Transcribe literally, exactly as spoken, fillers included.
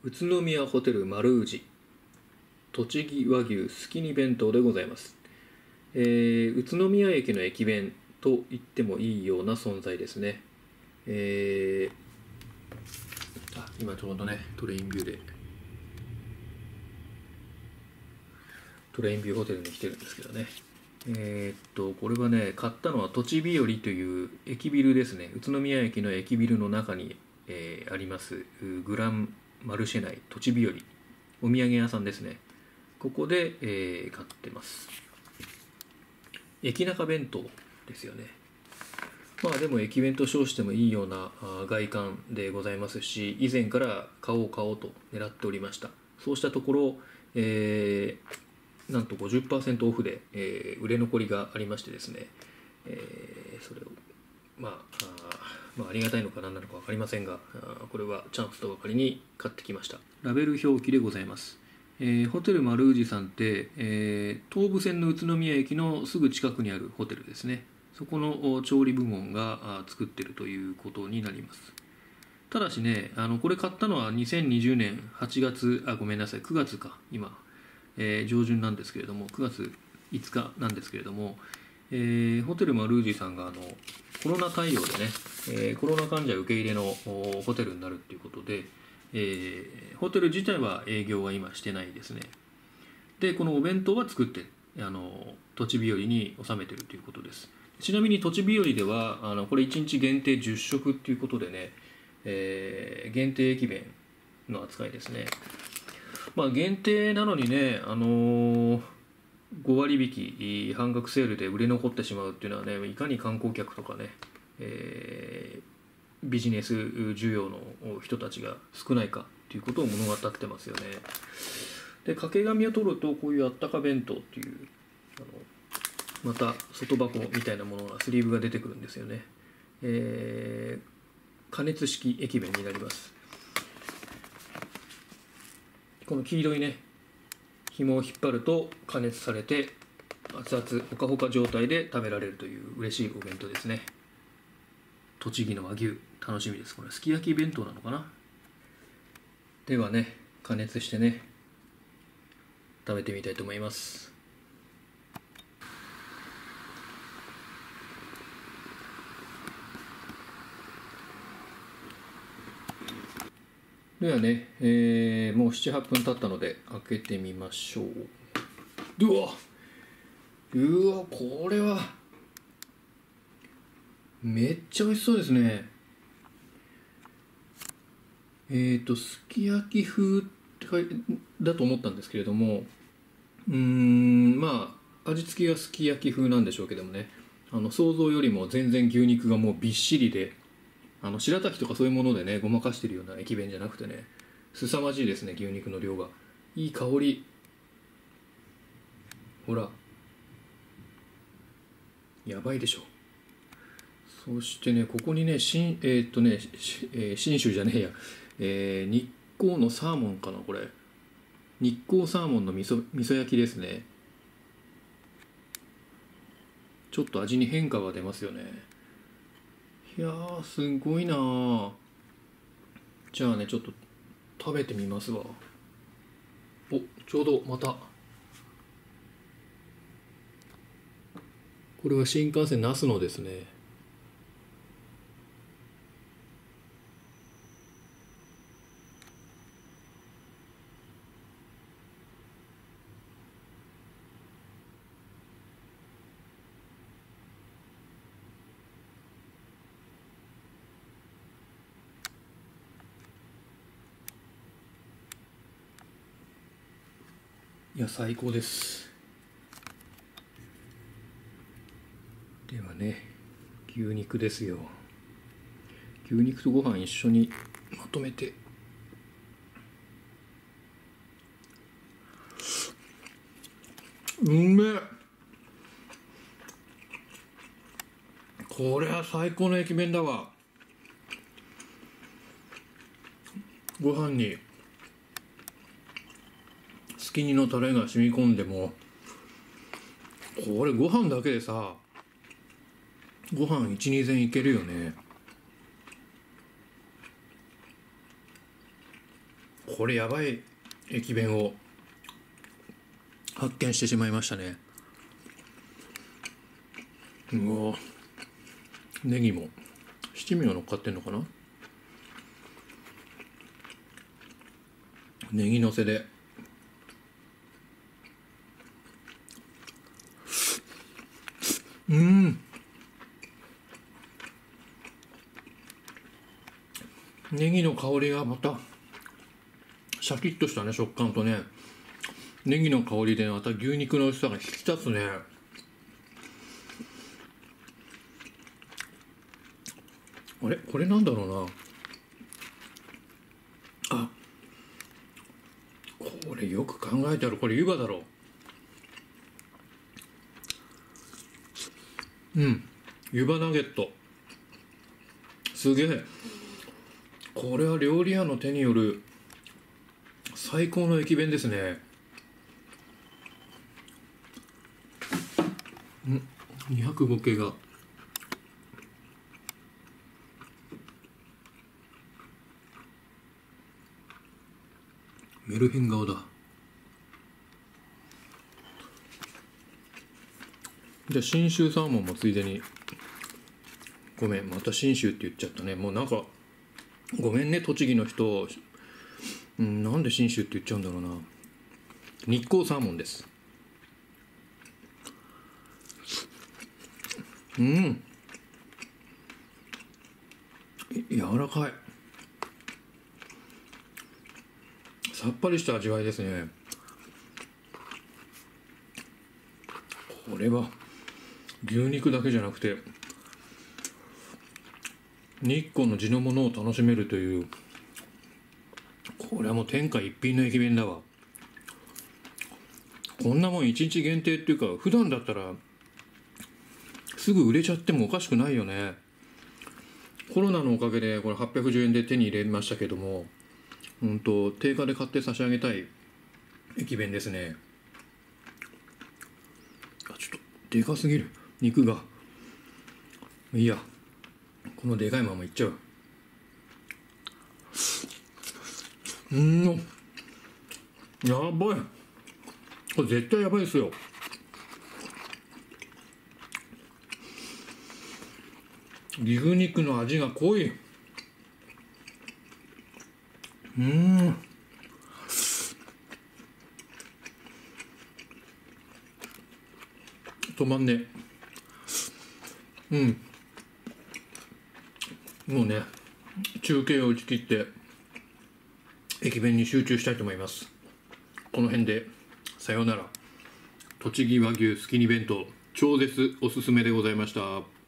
宇都宮ホテル丸宇治栃木和牛すき煮弁当でございます。えー、宇都宮駅の駅弁と言ってもいいような存在ですね。えー、あ今ちょうどねトレインビューでトレインビューホテルに来てるんですけどね。えー、っとこれはね買ったのは栃日和という駅ビルですね。宇都宮駅の駅ビルの中に、えー、ありますグランマルシェ内栃日和お土産屋さんですね。ここで、えー、買ってます。駅中弁当ですよね。まあでも駅弁と称してもいいような外観でございますし、以前から買おう買おうと狙っておりました。そうしたところ、えー、なんと ごじゅっパーセント オフで、えー、売れ残りがありましてですね、えー、それをまあ、あまあありがたいのか何なのか分かりませんが、これはチャンスとばかりに買ってきました。ラベル表記でございます。えー、ホテル丸宇治さんって、えー、東武線の宇都宮駅のすぐ近くにあるホテルですね。そこの調理部門が作っているということになります。ただしね、あのこれ買ったのはにせんにじゅうねんはちがつ、あ、ごめんなさい、くがつか、今、えー、上旬なんですけれども、くがついつかなんですけれども、えー、ホテル丸宇治さんがあのコロナ対応でね、えー、コロナ患者受け入れのホテルになるということで、えー、ホテル自体は営業は今してないですね。で、このお弁当は作ってあの栃日和に収めているということです。ちなみに栃日和ではあのこれいちにち限定じゅっしょくっていうことでね、えー、限定駅弁の扱いですね。まあ限定なのにね、あのー、ごわり引き半額セールで売れ残ってしまうっていうのはね、いかに観光客とかね、えー、ビジネス需要の人たちが少ないかということを物語ってますよね。で、掛け紙を取るとこういうあったか弁当っていうあのまた外箱みたいなものがスリーブが出てくるんですよね。えー、加熱式駅弁になります。この黄色いね紐を引っ張ると加熱されて熱々ほかほか状態で食べられるという嬉しいお弁当ですね。栃木の和牛楽しみです。これすき焼き弁当なのかな。ではね加熱してね食べてみたいと思います。ではね、えー、もうななはっぷん経ったので開けてみましょう。うわうわこれはめっちゃ美味しそうですね。えーとすき焼き風って書いてだと思ったんですけれども、うーんまあ味付けはすき焼き風なんでしょうけどもね、あの想像よりも全然牛肉がもうびっしりで、あの白滝とかそういうものでねごまかしてるような駅弁じゃなくてね、凄まじいですね。牛肉の量がいい香り。ほらやばいでしょ。そしてねここにねしんえー、っとねえー、信州じゃねえや、えー、日光のサーモンかな、これ日光サーモンの味噌味噌焼きですね。ちょっと味に変化が出ますよね。いやーすごいなー。じゃあねちょっと食べてみますわ。おちょうどまたこれは新幹線那須のですね。いや最高です。ではね牛肉ですよ。牛肉とご飯一緒にまとめて。うめえ。これは最高の駅弁だわ。ご飯にすき煮のタレが染み込んでも、これご飯だけでさご飯いちに膳いけるよね。 これやばい駅弁を発見してしまいましたね。うわ、ネギも七味が乗っかってんのかな。ネギのせで、うん、ネギの香りがまたシャキッとしたね食感とね、ネギの香りでまた牛肉の美味しさが引き立つね。あれこれなんだろうなあ、これよく考えたらこれ湯葉だろう。うん、湯葉ナゲット、すげえ。これは料理屋の手による最高の駅弁ですね。んにひゃくご系がメルヘン顔だ。じゃあ信州サーモンもついでに。ごめん、また信州って言っちゃったね。もうなんかごめんね栃木の人、うん、なんで信州って言っちゃうんだろうな。日光サーモンです。うん、柔らかい、さっぱりした味わいですね。これは牛肉だけじゃなくて日光の地のものを楽しめるという、これはもう天下一品の駅弁だわ。こんなもん一日限定っていうか、普段だったらすぐ売れちゃってもおかしくないよね。コロナのおかげでこれはっぴゃくじゅうえんで手に入れましたけども、うんと定価で買って差し上げたい駅弁ですね。あ、ちょっとでかすぎる肉が。いいや、このでかいままいっちゃう。うん、やばい、これ絶対やばいですよ。牛肉の味が濃い。うん、止まんねえ。うん、もうね中継を打ち切って駅弁に集中したいと思います。この辺でさようなら。栃木和牛すき煮弁当超絶おすすめでございました。